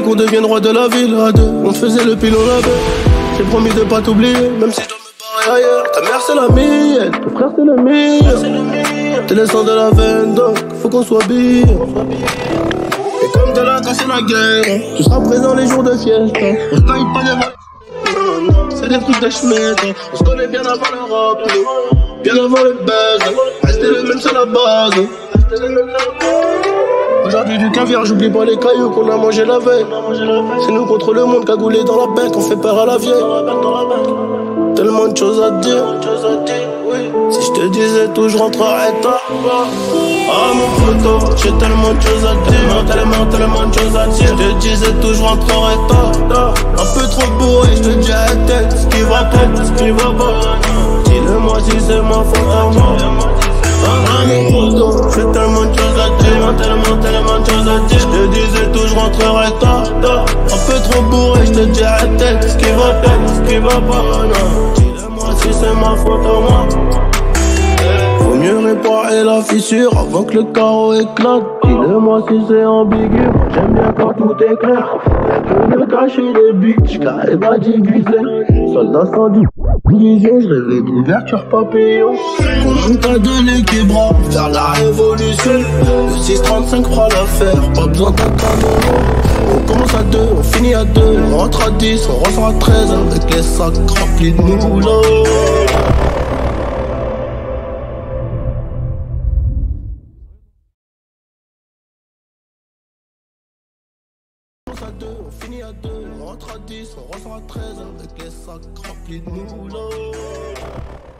qu'on devienne roi de la ville. À deux, on faisait le pilon là-bas. J'ai promis de pas t'oublier, même si je dois me barrer ailleurs. Ta mère c'est la mienne, ton frère c'est le mien. T'es le sang de la veine, donc faut qu'on soit bien. Et comme de la casse c'est la guerre, tu seras présent les jours de fiesta. On se taille pas des vols, c'est des trucs de schmitt. On se connaît bien avant l'Europe, bien avant le buzz. Rester le même c'est la base. Aujourd'hui du caviar, j'oublie pas les cailloux qu'on a mangé la veille. C'est nous contre le monde, cagoulé dans la bête, on fait peur à la vieille. Tellement de choses à dire, si je te disais tout, je rentrerais tard. Ah mon poteau, j'ai tellement de choses à dire, tellement de choses à dire. Je te disais tout, je rentrerais tard. Un peu trop bourré, je te dirais tête, ce qui va tête, ce qui va pas. Dis-le-moi si c'est ma faute à moi. Ah mon poteau, j'ai tellement de choses à dire, tellement de choses à dire. Je te disais tout, je rentrerais tard. Un peu trop bourré, je te dirais tête, ce qui va tête, ce qui va pas. Dis-le-moi si c'est ma faute à moi. Vaut mieux réparer la fissure avant que le carreau éclate. Dis-le-moi si c'est ambigu, j'aime bien quand tout est clair. Y'a que de cacher les buts, j'arrive à diviser. Soldat sans vision, je rêvais d'ouverture papillon. Comment t'as donné qui bras vers la révolution. Le 635 fera l'affaire, pas besoin d'un canon. On commence à 2, on finit à 2, on rentre à 10, on ressort à 13 avec les sacs remplis de moulins. On finit à 2, on rentre à 10, on ressort à 13 avec les sacs remplis de moulins.